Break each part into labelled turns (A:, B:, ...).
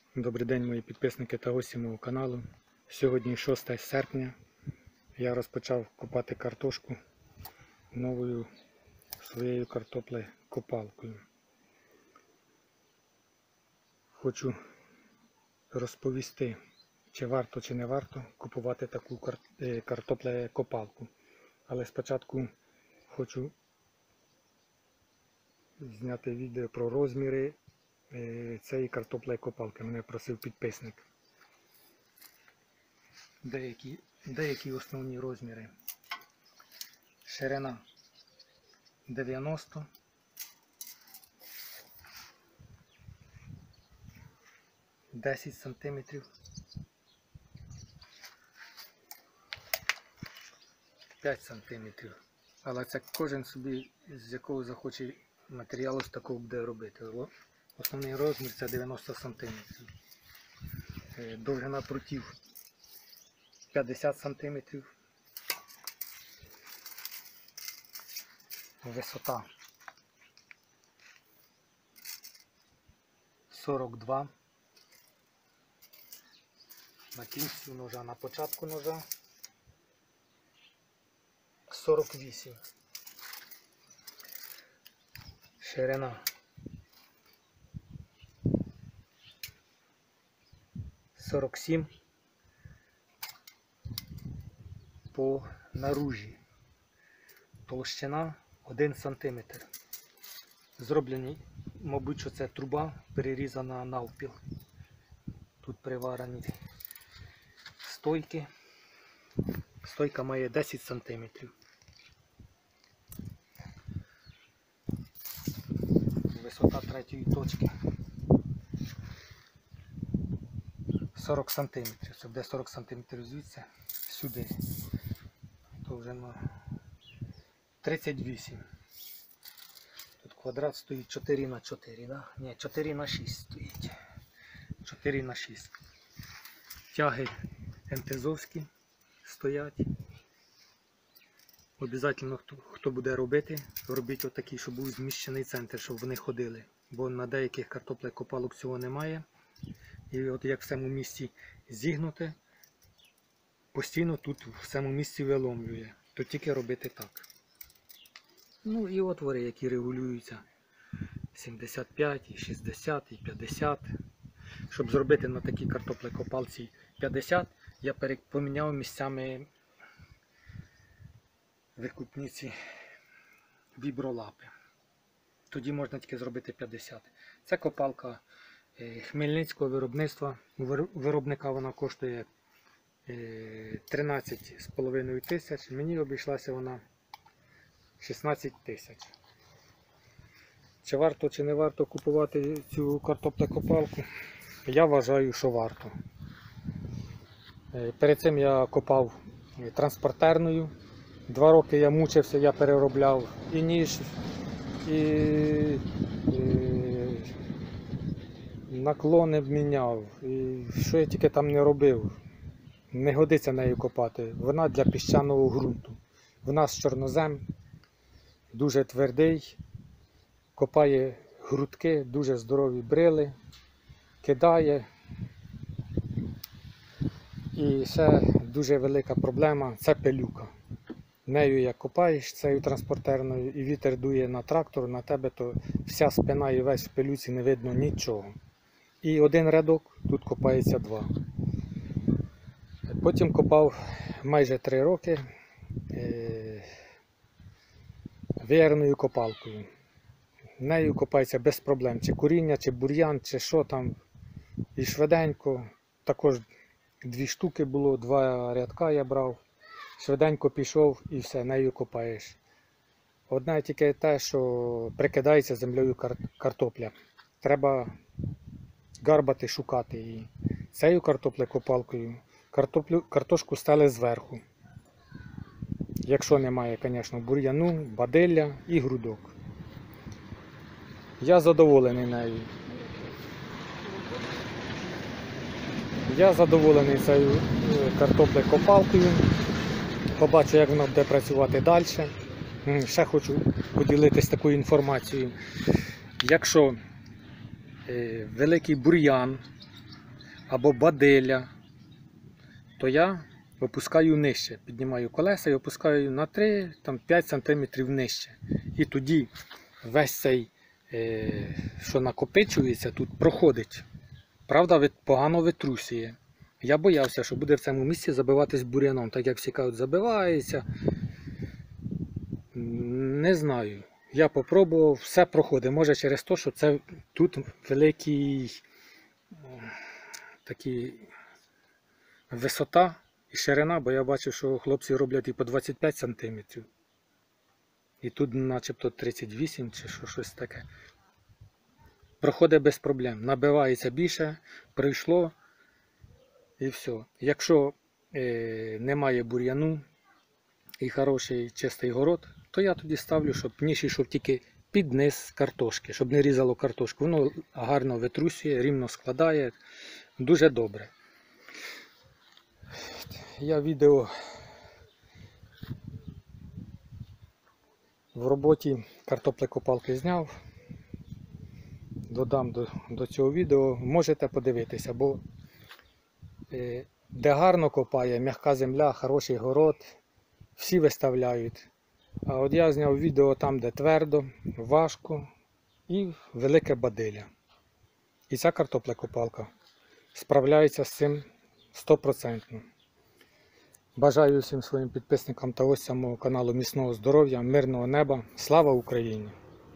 A: Добрий день, мої підписники та гості мого каналу. Сьогодні 6 серпня. Я розпочав копати картошку новою своєю картоплею-копалкою. Хочу розповісти, чи варто чи не варто купувати таку картоплею-копалку. Але спочатку хочу зняти відео про розміри цієї картоплеї-копалки. Мене просив підписник. Деякі основні розміри. Ширина 90, – 10 см, 5 см. Але це кожен собі, з якого захоче матеріалу, з такого буде робити. Основний розмір це 90 см. Довжина прутів 50 см. Висота 42. На кінці ножа, на початку ножа 48. Ширина 47 по наружі. Толщина 1 см. Зроблені, мабуть, що це труба перерізана навпіл. Тут приварені стойки. Стойка має 10 см. Висота третьої точки 40 см. Це буде 40 см звідси сюди. Довжина 38. Тут квадрат стоїть 4 на 4, да? Ні, 4 на 6 стоїть. 4 на 6. Тяги МТЗовські стоять. Обов'язково, хто буде робити, робіть отакий, щоб був зміщений центр, щоб вони ходили. Бо на деяких картоплею-копалок цього немає. І от як в цьому місці зігнуте, постійно тут в цьому місці виломлює. То тільки робити так. Ну і отвори, які регулюються 75, 60 і 50. Щоб зробити на такій картоплею-копалці 50, я поміняв місцями викупні ці вібролапи. Тоді можна тільки зробити 50. Це копалка хмельницького виробництва. У виробника вона коштує 13,5 тисяч. Мені обійшлася вона 16 тисяч. Чи варто, чи не варто купувати цю картоплею-копалку? Я вважаю, що варто. Перед цим я копав транспортерною. 2 роки я мучився, я переробляв і ніж, і наклони міняв. І що я тільки там не робив. Не годиться нею копати. Вона для піщаного ґрунту. Вона з чорнозем, дуже твердий, копає грудки, дуже здорові брили, кидає. І ще дуже велика проблема – це пилюка. Нею як копаєш, цією транспортерною, і вітер дує на трактор, на тебе, то вся спина і весь в пилюці, не видно нічого. І один рядок, тут копається 2. Потім копав майже 3 роки веєрною копалкою. Нею копається без проблем, чи коріння, чи бур'ян, чи що там. І швиденько, також 2 штуки було, 2 рядка я брав. Швиденько пішов і все, нею копаєш. Одне тільки те, що прикидається землею картопля. Треба гарбати, шукати її. Цією картоплею-копалкою картошку стели зверху. Якщо немає, звісно, бур'яну, бадилля і грудок. Я задоволений нею. Я задоволений цією картоплею-копалкою. Побачу, як вона буде працювати далі. Ще хочу поділитися такою інформацією. Якщо великий бур'ян або бадилля, то я опускаю нижче. Піднімаю колеса і опускаю на 3-5 см нижче. І тоді весь цей, що накопичується, тут проходить. Правда, погано витрусює. Я боявся, що буде в цьому місці забиватись бур'яном, так як всі кажуть, забивається. Не знаю. Я попробував, все проходить. Може через те, що це тут великий такий висота і ширина, бо я бачив, що хлопці роблять і по 25 см. І тут начебто 38 чи щось таке. Проходить без проблем. Набивається більше, прийшло і все. Якщо немає бур'яну і хороший чистий город, то я тоді ставлю, щоб ніж йшов тільки під низ картошки, щоб не різало картошку. Воно гарно витрусює, рівно складає. Дуже добре. Я відео в роботі картоплекопалки зняв. Додам до цього відео. Можете подивитися, бо де гарно копає, м'яка земля, хороший город, всі виставляють. А от я зняв відео там, де твердо, важко і велике бадилля. І ця картоплекопалка справляється з цим 100%. Бажаю всім своїм підписникам та гостям мого каналу міцного здоров'я, мирного неба. Слава Україні!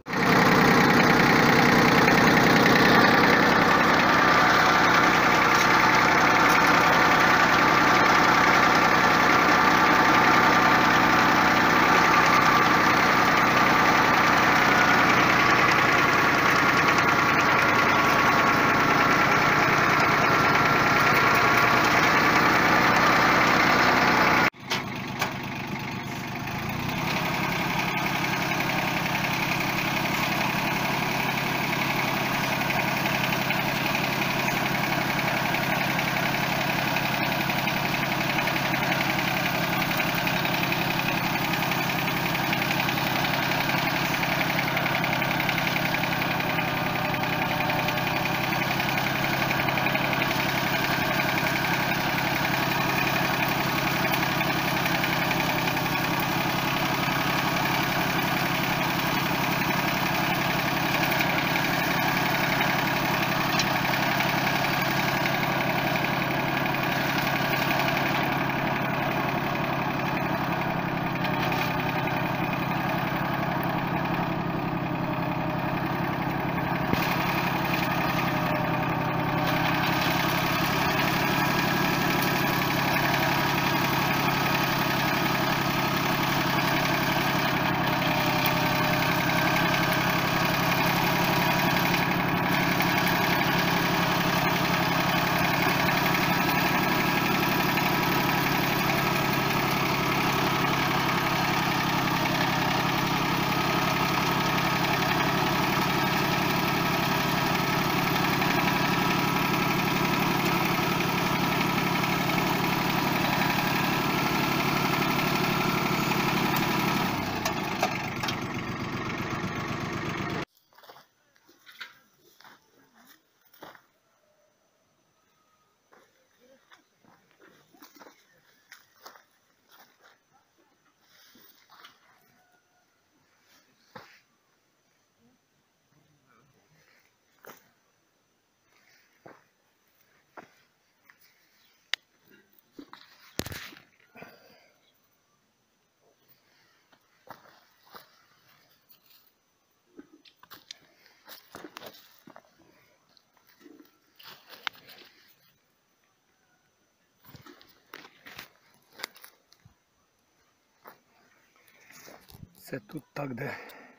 A: Це тут так, де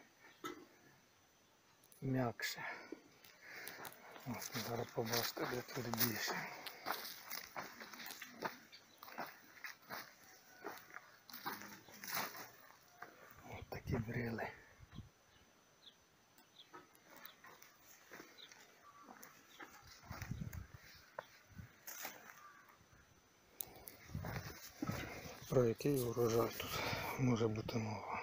A: м'якше. Ось, зараз побачите, де твердіше. Ось такі брили. Про який урожай тут може бути мова?